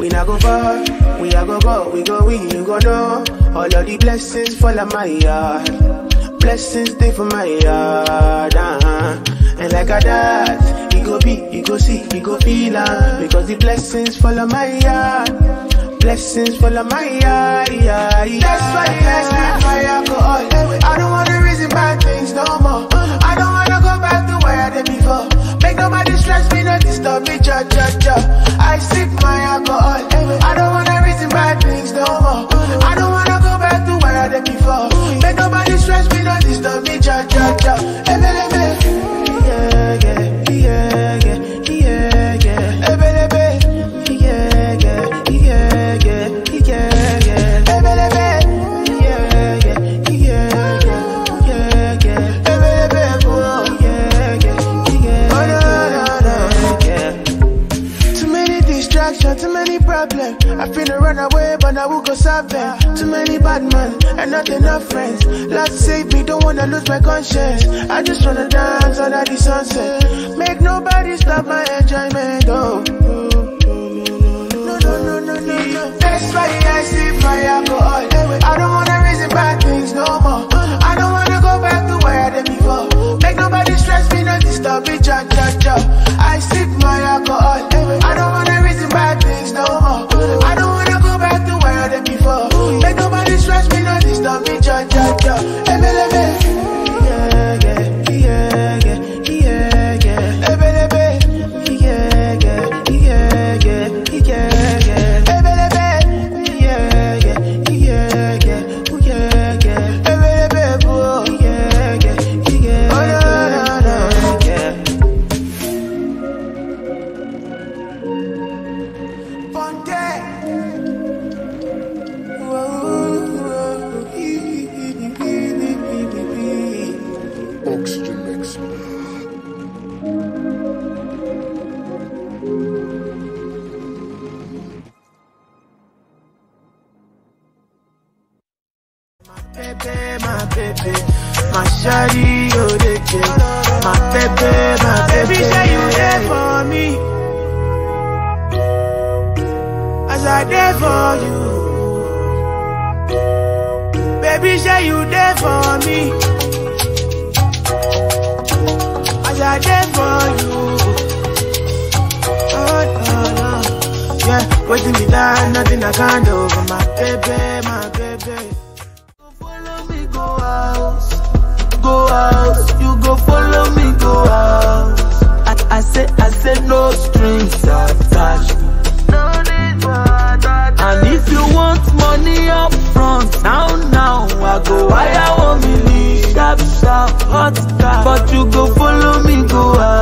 we not go far. We are go, we go, you go know. All of the blessings fall on my yard. Blessings stay for my yard, And like a that, you go be, you go see, you go feel because the blessings fall on my yard. Blessings fall on my yard, That's why I sip my alcohol. I don't wanna reason bad things no more. I don't wanna go back to where I did before. Make nobody stress me, not disturb me, cha. I sip my alcohol. I don't wanna reason bad things no more. I don't wanna go back to where I did before. Make nobody stress me, not disturb me, cha. Ebélébé, yeah. Ebélébé, too many problems. I finna run away, but I will go solve them. Too many bad men and not enough friends. Lord save me, don't wanna lose my conscience. I just wanna dance under the sunset. Make nobody stop my enjoyment. Oh. No. That's why I sip my alcohol. I don't wanna reason bad things no more. I don't wanna go back to where I did before. Make nobody stress me, not disturb me, cha. I sip my alcohol. I don't wanna reason bad things no more. I don't wanna go back to where I did before. Make nobody stress me, not disturb me, cha. Ebélébé, yeah. Ebélébé, yeah. Ebélébé, yeah. Ebélébé, oh, yeah. Oh, no, yeah. Oxygen mix. My baby, my shawty, oh, they care. My baby, say you there for me. As I there for you. Baby, say you there for me. As I there for you. Oh, no. Yeah, waiting me down, nothing I can't do for my baby. Follow me, go out. You go follow me, go out. I said no strings attached. No need for that. And if you want money up front, now I go wire 1 million, sharp, hot car. But you go follow me, go out.